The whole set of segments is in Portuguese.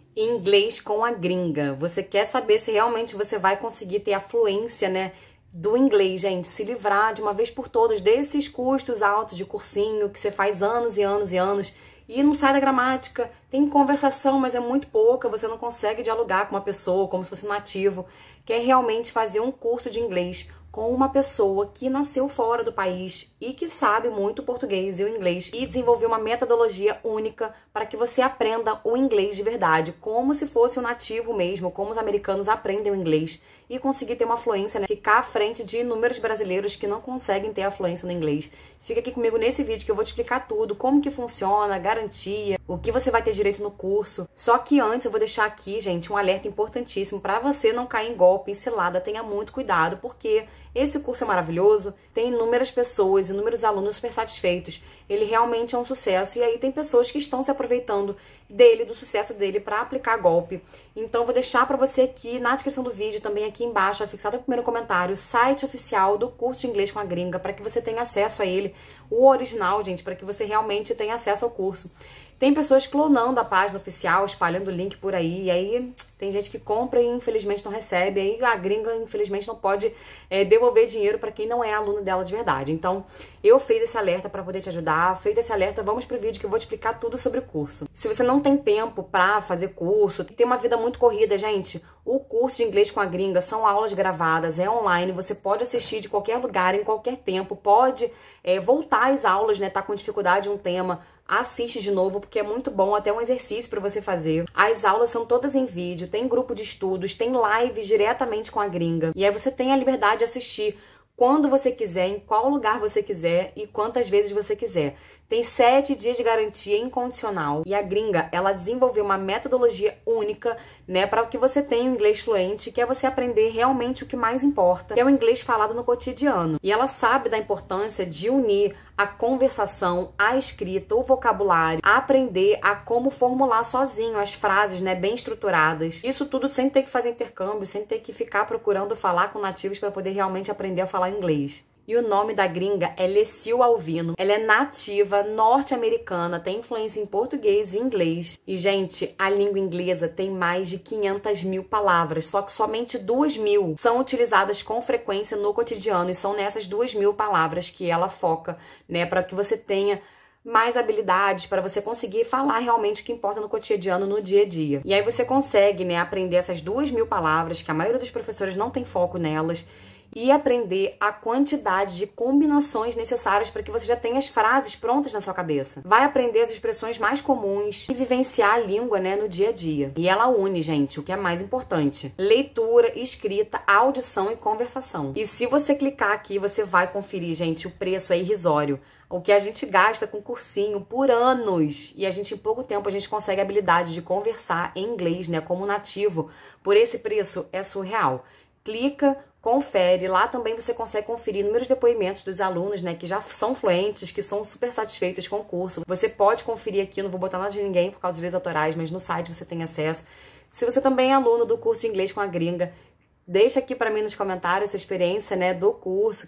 Inglês com a gringa. Você quer saber se realmente você vai conseguir ter a fluência, né, do inglês, gente, se livrar de uma vez por todas desses custos altos de cursinho que você faz anos e anos e anos e não sai da gramática, tem conversação, mas é muito pouca, você não consegue dialogar com uma pessoa como se fosse nativo. Quer realmente fazer um curso de inglês com uma pessoa que nasceu fora do país e que sabe muito o português e o inglês e desenvolver uma metodologia única para que você aprenda o inglês de verdade, como se fosse um nativo mesmo, como os americanos aprendem o inglês e conseguir ter uma fluência, né? Ficar à frente de inúmeros brasileiros que não conseguem ter a fluência no inglês. Fica aqui comigo nesse vídeo que eu vou te explicar tudo, como que funciona, garantia, o que você vai ter direito no curso. Só que antes eu vou deixar aqui, gente, um alerta importantíssimo para você não cair em golpe, em cilada. Tenha muito cuidado, porque esse curso é maravilhoso, tem inúmeras pessoas, inúmeros alunos super satisfeitos. Ele realmente é um sucesso e aí tem pessoas que estão se aproveitando dele, do sucesso dele, para aplicar golpe. Então vou deixar para você aqui na descrição do vídeo, também aqui embaixo, fixado no primeiro comentário, o site oficial do curso de inglês com a gringa, para que você tenha acesso a ele, o original, gente, para que você realmente tenha acesso ao curso. Tem pessoas clonando a página oficial, espalhando o link por aí, e aí tem gente que compra e infelizmente não recebe, aí a gringa infelizmente não pode devolver dinheiro para quem não é aluno dela de verdade. Então eu fiz esse alerta para poder te ajudar, feito esse alerta, vamos pro vídeo que eu vou te explicar tudo sobre o curso. Se você não tem tempo para fazer curso, tem uma vida muito corrida, gente, o curso de inglês com a gringa são aulas gravadas, é online, você pode assistir de qualquer lugar, em qualquer tempo, pode voltar às aulas, né, tá com dificuldade em um tema, assiste de novo, porque é muito bom, até um exercício para você fazer. As aulas são todas em vídeo, tem grupo de estudos, tem lives diretamente com a gringa. E aí você tem a liberdade de assistir quando você quiser, em qual lugar você quiser e quantas vezes você quiser. Tem 7 dias de garantia incondicional. E a gringa, ela desenvolveu uma metodologia única, né, para que você tenha um inglês fluente, que é você aprender realmente o que mais importa, que é o inglês falado no cotidiano. E ela sabe da importância de unir a conversação, a escrita, o vocabulário, a aprender a como formular sozinho as frases, né, bem estruturadas. Isso tudo sem ter que fazer intercâmbio, sem ter que ficar procurando falar com nativos para poder realmente aprender a falar inglês. E o nome da gringa é Lecil Alvino. Ela é nativa, norte-americana, tem influência em português e inglês. E, gente, a língua inglesa tem mais de 500 mil palavras, só que somente 2.000 são utilizadas com frequência no cotidiano. E são nessas 2.000 palavras que ela foca, né, para que você tenha mais habilidades, para você conseguir falar realmente o que importa no cotidiano, no dia a dia. E aí você consegue, né, aprender essas 2.000 palavras, que a maioria dos professores não tem foco nelas, e aprender a quantidade de combinações necessárias para que você já tenha as frases prontas na sua cabeça. Vai aprender as expressões mais comuns e vivenciar a língua, né, no dia a dia. E ela une, gente, o que é mais importante: leitura, escrita, audição e conversação. E se você clicar aqui, você vai conferir, gente, o preço é irrisório. O que a gente gasta com cursinho por anos. E a gente, em pouco tempo, a gente consegue a habilidade de conversar em inglês, né, como nativo. Por esse preço, é surreal. Clica, confere, lá também você consegue conferir inúmeros depoimentos dos alunos, né, que já são fluentes, que são super satisfeitos com o curso. Você pode conferir aqui, não vou botar nada de ninguém por causa dos direitos autorais, mas no site você tem acesso. Se você também é aluno do curso de inglês com a gringa, deixa aqui pra mim nos comentários essa experiência, né, do curso,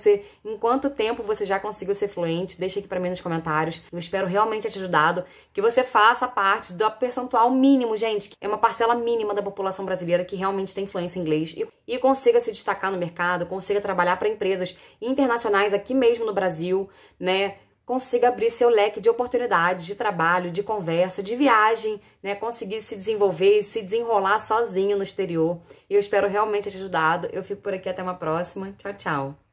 em quanto tempo você já conseguiu ser fluente, deixa aqui pra mim nos comentários. Eu espero realmente ter te ajudado, que você faça parte do percentual mínimo, gente, que é uma parcela mínima da população brasileira que realmente tem fluência em inglês e consiga se destacar no mercado, consiga trabalhar para empresas internacionais aqui mesmo no Brasil, né, consiga abrir seu leque de oportunidades de trabalho, de conversa, de viagem, né? Conseguir se desenvolver e se desenrolar sozinho no exterior. Eu espero realmente ter te ajudado. Eu fico por aqui, até uma próxima. Tchau, tchau.